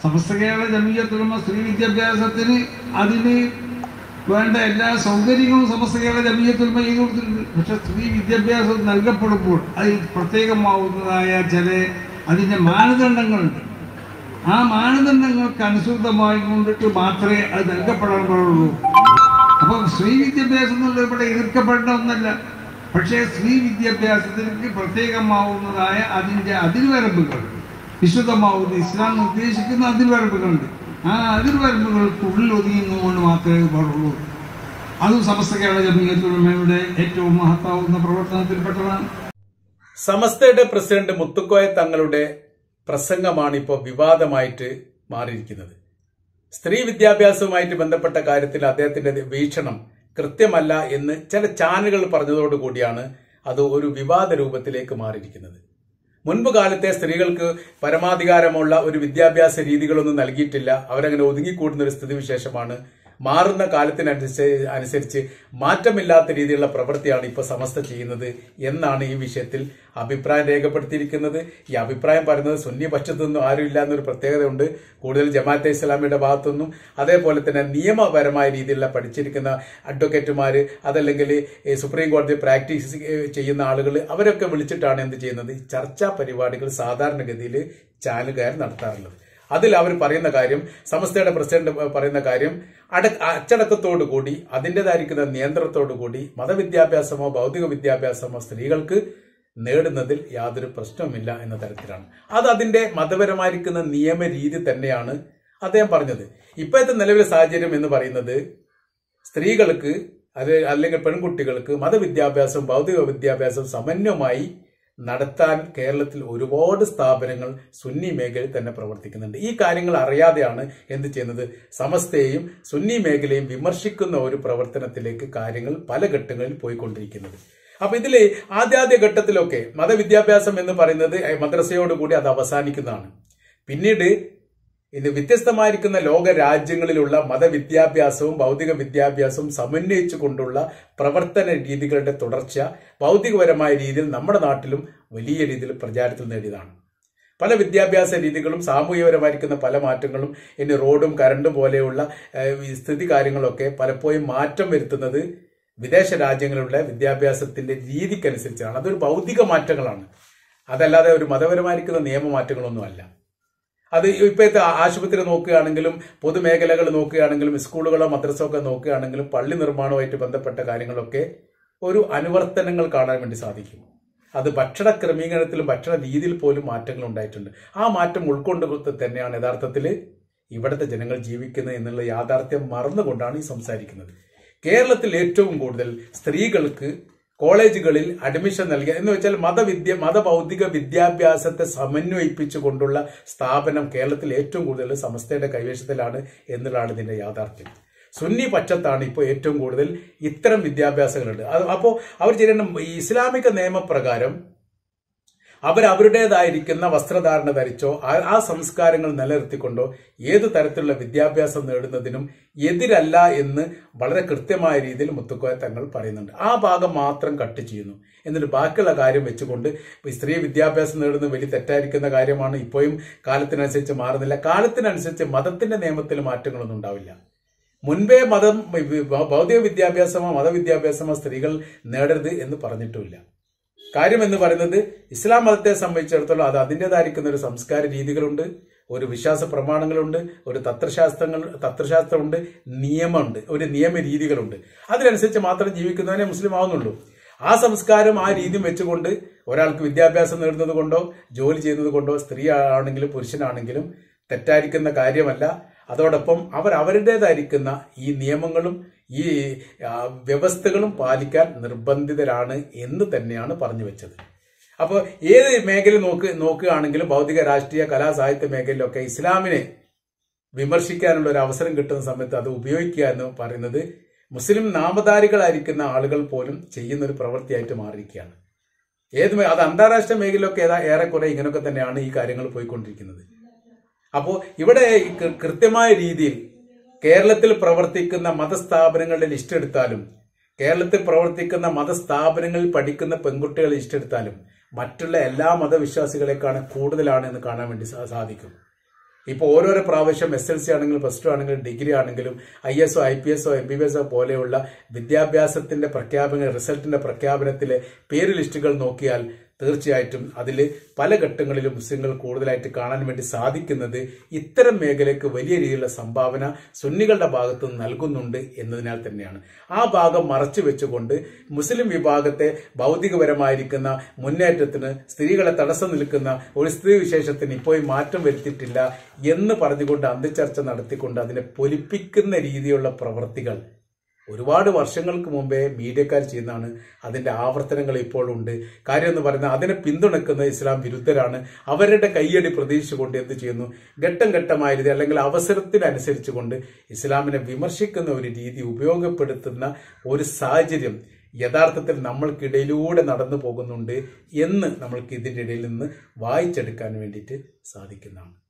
സമസ്ത കേരള ജമിയത്തുൽ ഉലമ സ്ത്രീ വിദ്യാഭ്യാസത്തിന് അതിന് വേണ്ട എല്ലാ സൗകര്യങ്ങളും സമസ്ത കേരള ജമിയത്തുൽ ഉലമ ചെയ്തു കൊടുത്തിട്ടുണ്ട്. പക്ഷെ സ്ത്രീ വിദ്യാഭ്യാസം നൽകപ്പെടുമ്പോൾ അതിൽ പ്രത്യേകമാവുന്നതായ ചില അതിൻ്റെ മാനദണ്ഡങ്ങളുണ്ട്. ആ മാനദണ്ഡങ്ങൾക്ക് അനുസൃതമായി കൊണ്ടിട്ട് മാത്രമേ അത് നൽകപ്പെടാൻ പാടുള്ളൂ. അപ്പോൾ സ്ത്രീ വിദ്യാഭ്യാസം എന്നുള്ളത് ഇവിടെ എതിർക്കപ്പെടേണ്ട ഒന്നല്ല. പക്ഷേ സ്ത്രീ വിദ്യാഭ്യാസത്തിലേക്ക് പ്രത്യേകമാവുന്നതായ അതിൻ്റെ അതിർവരമ്പുകൾ, വിശുദ്ധമാവുന്ന ഇസ്ലാം നിർദ്ദേശിക്കുന്ന അതിർവരമ്പുകളുണ്ട്. ആ അതിർവരമ്പുകൾക്കുള്ളിൽ ഒതുങ്ങുന്നതുകൊണ്ട് മാത്രമേ പാടുള്ളൂ. അതും സമസ്ത കേരള ജമിയത്തുൽ ഉലമയുടെ ഏറ്റവും മഹത്താവുന്ന പ്രവർത്തനത്തിൽപ്പെട്ടതാണ്. സമസ്തയുടെ പ്രസിഡന്റ് മുത്തുക്കോയ തങ്ങളുടെ പ്രസംഗമാണ് ഇപ്പോൾ വിവാദമായിട്ട് മാറിയിരിക്കുന്നത്. സ്ത്രീ വിദ്യാഭ്യാസവുമായിട്ട് ബന്ധപ്പെട്ട കാര്യത്തിൽ അദ്ദേഹത്തിന്റെ വീക്ഷണം കൃത്യമല്ല എന്ന് ചില ചാനലുകൾ പറഞ്ഞതോടുകൂടിയാണ് അത് ഒരു വിവാദ രൂപത്തിലേക്ക് മാറിയിരിക്കുന്നത്. മുൻപ് കാലത്തെ സ്ത്രീകൾക്ക് പരമാധികാരമുള്ള ഒരു വിദ്യാഭ്യാസ രീതികളൊന്നും നൽകിയിട്ടില്ല. അവരങ്ങനെ ഒതുങ്ങിക്കൂടുന്ന ഒരു സ്ഥിതിവിശേഷമാണ്. മാറുന്ന കാലത്തിനനുസരിച്ച് മാറ്റമില്ലാത്ത രീതിയിലുള്ള പ്രവൃത്തിയാണ് ഇപ്പോൾ സമസ്ത ചെയ്യുന്നത് എന്നാണ് ഈ വിഷയത്തിൽ അഭിപ്രായം രേഖപ്പെടുത്തിയിരിക്കുന്നത്. ഈ അഭിപ്രായം പറയുന്നത് സുന്നി പക്ഷത്തുനിന്നും ആരുമില്ല എന്നൊരു പ്രത്യേകതയുണ്ട്. കൂടുതൽ ജമാഅത്തെ ഇസ്ലാമിയുടെ ഭാഗത്തുനിന്നും അതേപോലെ തന്നെ നിയമപരമായ രീതിയിലുള്ള പഠിച്ചിരിക്കുന്ന അഡ്വക്കേറ്റുമാർ, അതല്ലെങ്കിൽ സുപ്രീം കോടതി പ്രാക്ടീസ് ചെയ്യുന്ന ആളുകൾ, അവരൊക്കെ വിളിച്ചിട്ടാണ് എന്ത് ചെയ്യുന്നത്, ചർച്ചാ പരിപാടികൾ സാധാരണഗതിയിൽ ചാനലുകാർ നടത്താറുള്ളത്. അതിൽ അവർ പറയുന്ന കാര്യം, സമസ്തയുടെ പ്രസിഡന്റ് പറയുന്ന കാര്യം, അച്ചടക്കത്തോടു കൂടി അതിൻ്റെതായിരിക്കുന്ന നിയന്ത്രണത്തോടു കൂടി മതവിദ്യാഭ്യാസമോ ഭൗതിക വിദ്യാഭ്യാസമോ സ്ത്രീകൾക്ക് നേടുന്നതിൽ യാതൊരു പ്രശ്നവുമില്ല എന്ന തരത്തിലാണ്. അത് അതിന്റെ മതപരമായിരിക്കുന്ന നിയമരീതി തന്നെയാണ് അദ്ദേഹം പറഞ്ഞത്. ഇപ്പോഴത്തെ നിലവിലെ സാഹചര്യം എന്ന് പറയുന്നത് സ്ത്രീകൾക്ക് അല്ലെങ്കിൽ പെൺകുട്ടികൾക്ക് മതവിദ്യാഭ്യാസവും ഭൗതിക വിദ്യാഭ്യാസവും സമന്വയമായി നടത്താൻ കേരളത്തിൽ ഒരുപാട് സ്ഥാപനങ്ങൾ സുന്നി മേഖലയിൽ തന്നെ പ്രവർത്തിക്കുന്നുണ്ട്. ഈ കാര്യങ്ങൾ അറിയാതെയാണ് എന്ത് ചെയ്യുന്നത്, സമസ്തയെയും സുന്നി മേഖലയും വിമർശിക്കുന്ന ഒരു പ്രവർത്തനത്തിലേക്ക് കാര്യങ്ങൾ പല ഘട്ടങ്ങളിൽ പോയിക്കൊണ്ടിരിക്കുന്നത്. അപ്പൊ ഇതിലെ ആദ്യ ഘട്ടത്തിലൊക്കെ മതവിദ്യാഭ്യാസം എന്ന് പറയുന്നത് മദ്രസയോടുകൂടി അത് അവസാനിക്കുന്നതാണ്. പിന്നീട് ഇത് വ്യത്യസ്തമായിരിക്കുന്ന ലോക രാജ്യങ്ങളിലുള്ള മതവിദ്യാഭ്യാസവും ഭൗതിക വിദ്യാഭ്യാസവും സമന്വയിച്ചുകൊണ്ടുള്ള പ്രവർത്തന രീതികളുടെ തുടർച്ച ഭൗതികപരമായ രീതിയിൽ നമ്മുടെ നാട്ടിലും വലിയ രീതിയിൽ പ്രചാരത്തിൽ നേടിയതാണ്. പല വിദ്യാഭ്യാസ രീതികളും സാമൂഹികപരമായിരിക്കുന്ന പല മാറ്റങ്ങളും, ഇനി റോഡും കറണ്ടും പോലെയുള്ള സ്ഥിതി കാര്യങ്ങളൊക്കെ പലപ്പോഴും മാറ്റം വരുത്തുന്നത് വിദേശ രാജ്യങ്ങളിലുള്ള വിദ്യാഭ്യാസത്തിന്റെ രീതിക്കനുസരിച്ചാണ്. അതൊരു ഭൗതിക മാറ്റങ്ങളാണ്, അതല്ലാതെ ഒരു മതപരമായിരിക്കുന്ന നിയമമാറ്റങ്ങളൊന്നുമല്ല. അത് ഇപ്പോഴത്തെ ആശുപത്രി നോക്കുകയാണെങ്കിലും പൊതുമേഖലകൾ നോക്കുകയാണെങ്കിലും സ്കൂളുകളോ മദ്രസോ ഒക്കെ നോക്കുകയാണെങ്കിലും പള്ളി നിർമ്മാണവുമായിട്ട് ബന്ധപ്പെട്ട കാര്യങ്ങളൊക്കെ ഒരു അനുവർത്തനങ്ങൾ കാണാൻ വേണ്ടി സാധിക്കും. അത് ഭക്ഷണ ക്രമീകരണത്തിലും ഭക്ഷണ രീതിയിൽ പോലും മാറ്റങ്ങൾ ഉണ്ടായിട്ടുണ്ട്. ആ മാറ്റം ഉൾക്കൊണ്ട് തന്നെയാണ് യഥാർത്ഥത്തിൽ ഇവിടുത്തെ ജനങ്ങൾ ജീവിക്കുന്നത് എന്നുള്ള യാഥാർത്ഥ്യം മറന്നുകൊണ്ടാണ് ഈ സംസാരിക്കുന്നത്. കേരളത്തിൽ ഏറ്റവും കൂടുതൽ സ്ത്രീകൾക്ക് കോളേജുകളിൽ അഡ്മിഷൻ നൽകിയ എന്ന് വെച്ചാൽ മതഭൗതിക വിദ്യാഭ്യാസത്തെ സമന്വയിപ്പിച്ചുകൊണ്ടുള്ള സ്ഥാപനം കേരളത്തിൽ ഏറ്റവും കൂടുതൽ സമസ്തയുടെ കൈവശത്തിലാണ് എന്നുള്ളതാണ് ഇതിന്റെ യാഥാർത്ഥ്യം. സുന്നി പക്ഷത്താണ് ഇപ്പോൾ ഏറ്റവും കൂടുതൽ ഇത്തരം വിദ്യാഭ്യാസങ്ങളുണ്ട്. അപ്പോൾ അവർ ചെയ്യേണ്ട ഇസ്ലാമിക നിയമപ്രകാരം അവരവരുടേതായിരിക്കുന്ന വസ്ത്രധാരണ ധരിച്ചോ ആ സംസ്കാരങ്ങൾ നിലനിർത്തിക്കൊണ്ടോ ഏതു തരത്തിലുള്ള വിദ്യാഭ്യാസം നേടുന്നതിനും എതിരല്ല എന്ന് വളരെ കൃത്യമായ രീതിയിൽ മുത്തുക്കോയ തങ്ങൾ പറയുന്നുണ്ട്. ആ ഭാഗം മാത്രം കട്ട് ചെയ്യുന്നു. എന്നിട്ട് ബാക്കിയുള്ള കാര്യം വെച്ചുകൊണ്ട് സ്ത്രീ വിദ്യാഭ്യാസം നേടുന്നത് വലിയ തെറ്റായിരിക്കുന്ന കാര്യമാണ്. ഇപ്പോഴും കാലത്തിനനുസരിച്ച് മാറുന്നില്ല. കാലത്തിനനുസരിച്ച് മതത്തിന്റെ നിയമത്തിൽ മാറ്റങ്ങളൊന്നും ഉണ്ടാവില്ല. മുൻപേ ഭൗതിക വിദ്യാഭ്യാസമോ മതവിദ്യാഭ്യാസമോ സ്ത്രീകൾ നേടരുത് എന്ന് പറഞ്ഞിട്ടുമില്ല. കാര്യം എന്ന് പറയുന്നത് ഇസ്ലാം മതത്തെ സംബന്ധിച്ചിടത്തോളം അത് അതിൻ്റെതായിരിക്കുന്ന ഒരു സംസ്കാര രീതികളുണ്ട്, ഒരു വിശ്വാസ പ്രമാണങ്ങളുണ്ട്, ഒരു തത്വശാസ്ത്രമുണ്ട്, നിയമമുണ്ട്, ഒരു നിയമ രീതികളുണ്ട്. അതിനനുസരിച്ച് മാത്രം ജീവിക്കുന്നവനെ മുസ്ലിം ആവുന്നുള്ളൂ. ആ സംസ്കാരം ആ രീതിയും വെച്ചുകൊണ്ട് ഒരാൾക്ക് വിദ്യാഭ്യാസം നേടുന്നത് കൊണ്ടോ ജോലി ചെയ്യുന്നത് കൊണ്ടോ സ്ത്രീ ആണെങ്കിലും പുരുഷനാണെങ്കിലും തെറ്റായിരിക്കുന്ന കാര്യമല്ല. അതോടൊപ്പം അവരുടേതായിരിക്കുന്ന ഈ നിയമങ്ങളും ഈ വ്യവസ്ഥകളും പാലിക്കാൻ നിർബന്ധിതരാണ് എന്ന് തന്നെയാണ് പറഞ്ഞു വെച്ചത്. അപ്പോൾ ഏത് മേഖല നോക്കുകയാണെങ്കിലും ഭൗതിക രാഷ്ട്രീയ കലാ സാഹിത്യ മേഖലയിലൊക്കെ ഇസ്ലാമിനെ വിമർശിക്കാനുള്ള ഒരു അവസരം കിട്ടുന്ന സമയത്ത് അത് ഉപയോഗിക്കുക എന്ന് പറയുന്നത് മുസ്ലിം നാമധാരികളായിരിക്കുന്ന ആളുകൾ പോലും ചെയ്യുന്ന ഒരു പ്രവൃത്തിയായിട്ട് മാറിയിരിക്കുകയാണ്. അത് അന്താരാഷ്ട്ര മേഖലയിലൊക്കെ ഏറെക്കുറെ ഇങ്ങനെയൊക്കെ തന്നെയാണ് ഈ കാര്യങ്ങൾ പോയിക്കൊണ്ടിരിക്കുന്നത്. അപ്പോൾ ഇവിടെ കൃത്യമായ രീതിയിൽ കേരളത്തിൽ പ്രവർത്തിക്കുന്ന മതസ്ഥാപനങ്ങളുടെ ലിസ്റ്റ് എടുത്താലും കേരളത്തിൽ പ്രവർത്തിക്കുന്ന മതസ്ഥാപനങ്ങളിൽ പഠിക്കുന്ന പെൺകുട്ടികളെ ലിസ്റ്റ് എടുത്താലും മറ്റുള്ള എല്ലാ മതവിശ്വാസികളെക്കാളും കൂടുതലാണ് എന്ന് കാണാൻ വേണ്ടി സാധിക്കും. ഇപ്പോൾ ഓരോരോ പ്രാവശ്യം SLC ആണെങ്കിലും +2 ആണെങ്കിലും ഡിഗ്രി ആണെങ്കിലും IAS IPS MBBS പോലെയുള്ള വിദ്യാഭ്യാസത്തിന്റെ റിസൾട്ടിന്റെ പ്രഖ്യാപനത്തിലെ പേര് ലിസ്റ്റുകൾ നോക്കിയാൽ തീർച്ചയായിട്ടും അതിൽ പല ഘട്ടങ്ങളിലും മുസ്ലിങ്ങൾ കൂടുതലായിട്ട് കാണാൻ വേണ്ടി സാധിക്കുന്നത് ഇത്തരം മേഖലയ്ക്ക് വലിയ രീതിയിലുള്ള സംഭാവന സുന്നികളുടെ ഭാഗത്ത് നിന്ന് നൽകുന്നുണ്ട് എന്നതിനാൽ തന്നെയാണ്. ആ ഭാഗം മറച്ചു വെച്ചുകൊണ്ട് മുസ്ലിം വിഭാഗത്തെ ഭൗതികപരമായിരിക്കുന്ന മുന്നേറ്റത്തിന് സ്ത്രീകളെ തടസ്സം നിൽക്കുന്ന ഒരു സ്ത്രീ വിശേഷത്തിന് ഇപ്പോഴും മാറ്റം വരുത്തിയിട്ടില്ല എന്ന് പറഞ്ഞുകൊണ്ട് അന്ത്യചർച്ച നടത്തിക്കൊണ്ട് അതിനെ പൊലിപ്പിക്കുന്ന രീതിയിലുള്ള പ്രവൃത്തികൾ ഒരുപാട് വർഷങ്ങൾക്ക് മുമ്പേ മീഡിയക്കാർ ചെയ്യുന്നതാണ്. അതിന്റെ ആവർത്തനങ്ങൾ ഇപ്പോഴുണ്ട്. കാര്യം എന്ന് പറയുന്നത് അതിനെ പിന്തുണക്കുന്ന ഇസ്ലാം വിരുദ്ധരാണ്. അവരുടെ കയ്യടി പ്രതീക്ഷിച്ചുകൊണ്ട് എന്ത് ചെയ്യുന്നു, ഘട്ടം ഘട്ടമായ രീതി അല്ലെങ്കിൽ അവസരത്തിനനുസരിച്ചുകൊണ്ട് ഇസ്ലാമിനെ വിമർശിക്കുന്ന ഒരു രീതി ഉപയോഗപ്പെടുത്തുന്ന ഒരു സാഹചര്യം യഥാർത്ഥത്തിൽ നമ്മൾക്കിടയിലൂടെ നടന്നു പോകുന്നുണ്ട് എന്ന് നമ്മൾക്ക് ഇതിൻ്റെ ഇടയിൽ നിന്ന് വായിച്ചെടുക്കാൻ വേണ്ടിയിട്ട് സാധിക്കുന്നതാണ്.